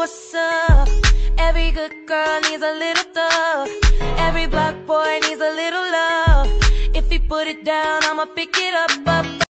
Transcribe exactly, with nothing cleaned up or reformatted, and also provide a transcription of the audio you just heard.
what's up? Every good girl needs a little thug. Every black boy needs a little love. If he put it down, I'ma pick it up, up.